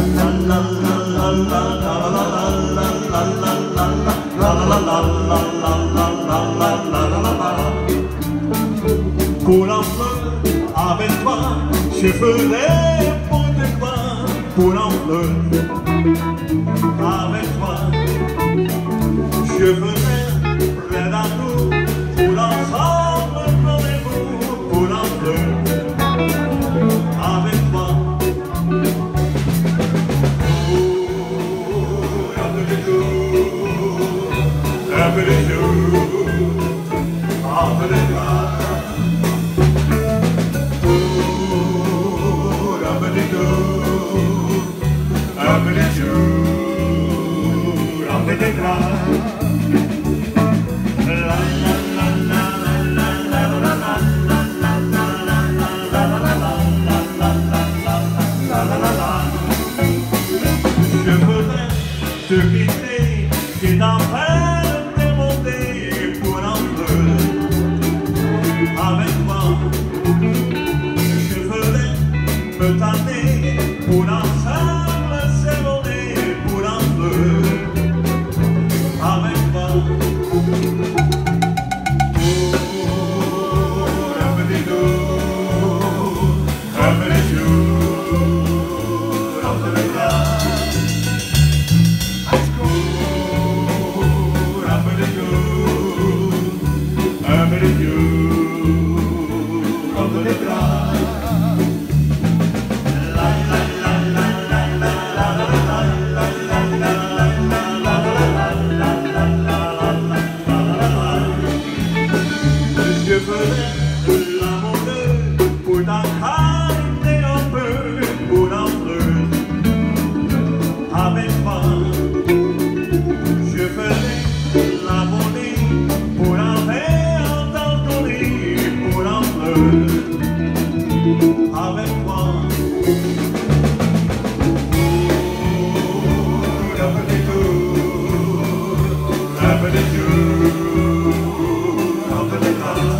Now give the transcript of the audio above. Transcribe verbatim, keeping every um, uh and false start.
Pour en fleur avec toi, je ferai n'importe quoi. Pour en fleur avec toi, je ferai plein d'amour. Pour l'ensemble, prenez-vous. Pour en fleur avec toi. Oh, un peu de jour, un peu de jour, un peu de joie. Je voudrais te quitter, j'ai d'enfer démonté pour un peu avec moi. Je ferais me tâter pour ensemble s'éloigner pour un peu avec moi. Oh, un petit jour, un petit jour, un petit jour. Je ferai de l'amour pour t'arrêter un peu, pour un peu avec moi. Je ferai l'amour pour un verre dans ton lit, pour un peu avec moi. Oh, un petit jour, un petit jour, un petit jour.